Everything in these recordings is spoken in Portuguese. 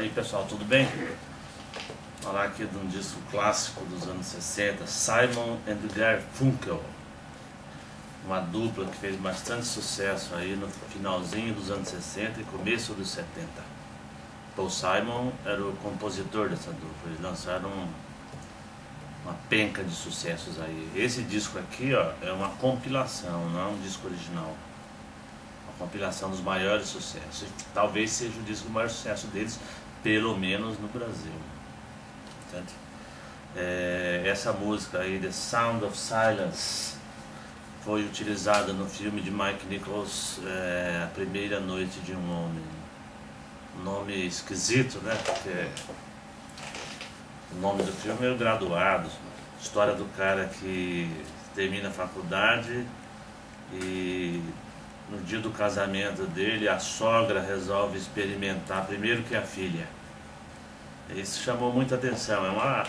Aí pessoal, tudo bem? Vou falar aqui de um disco clássico dos anos 60, Simon and Garfunkel, uma dupla que fez bastante sucesso aí no finalzinho dos anos 60 e começo dos 70. Paul Simon era o compositor dessa dupla, eles lançaram uma penca de sucessos aí. Esse disco aqui, ó, é uma compilação, não é um disco original. Uma compilação dos maiores sucessos. Talvez seja o disco do maior sucesso deles, pelo menos no Brasil. Entende? Essa música aí, The Sound of Silence, foi utilizada no filme de Mike Nichols, A Primeira Noite de um Homem. Um nome esquisito, né? Porque o nome do filme é O Graduado, história do cara que termina a faculdade e no dia do casamento dele a sogra resolve experimentar primeiro que a filha. Isso chamou muita atenção, é uma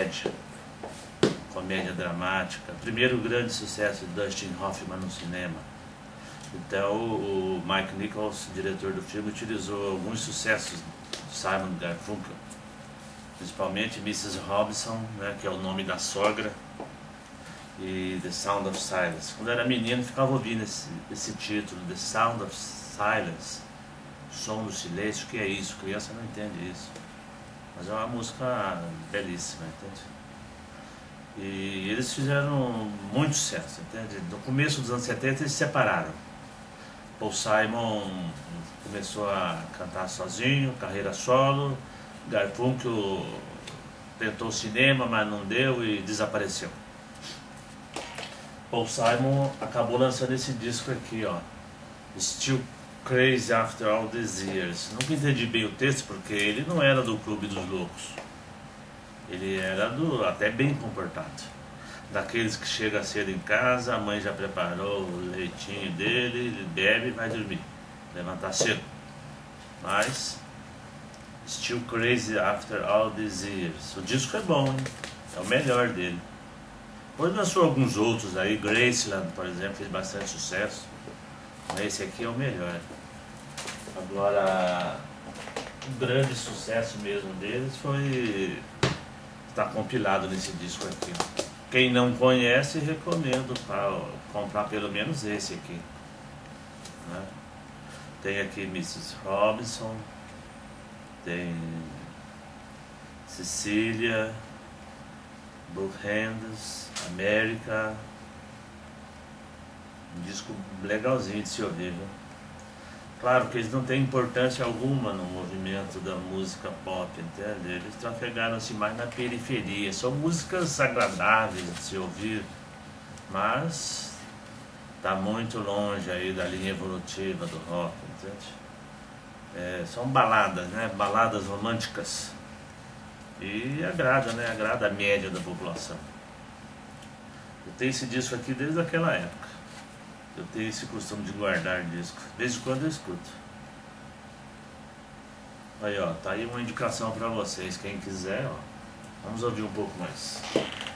comédia dramática, primeiro grande sucesso de Dustin Hoffman no cinema. Então o Mike Nichols, diretor do filme, utilizou alguns sucessos de Simon Garfunkel, principalmente Mrs. Robinson, né, que é o nome da sogra, e The Sound of Silence. Quando eu era menino, ficava ouvindo esse título, The Sound of Silence, Som do Silêncio. O que é isso? Criança não entende isso, mas é uma música belíssima, entende? E eles fizeram muito sucesso, entende? No começo dos anos 70 eles se separaram. Paul Simon começou a cantar sozinho, carreira solo. Garfunkel tentou cinema, mas não deu e desapareceu. Paul Simon acabou lançando esse disco aqui, ó, Still Crazy After All These Years. Nunca entendi bem o texto, porque ele não era do Clube dos Loucos. Ele era até bem comportado. Daqueles que chega cedo em casa, a mãe já preparou o leitinho dele, ele bebe e vai dormir, levantar cedo. Mas Still Crazy After All These Years. O disco é bom, hein? É o melhor dele. Depois lançou alguns outros aí, Graceland, por exemplo, fez bastante sucesso. Mas esse aqui é o melhor. Agora, o grande sucesso mesmo deles foi... está compilado nesse disco aqui. Quem não conhece, recomendo para comprar pelo menos esse aqui, né? Tem aqui Mrs. Robinson, tem Cecília, Both Hands, América. Um disco legalzinho de se ouvir, viu? Claro que eles não têm importância alguma no movimento da música pop, entende? Eles trafegaram-se mais na periferia. São músicas agradáveis de se ouvir, mas está muito longe aí da linha evolutiva do rock, entende? São baladas, né? Baladas românticas. E agrada, né? Agrada a média da população. Eu tenho esse disco aqui desde aquela época. Eu tenho esse costume de guardar disco. De vez em quando eu escuto. Aí, ó, tá aí uma indicação para vocês. Quem quiser, ó, vamos ouvir um pouco mais.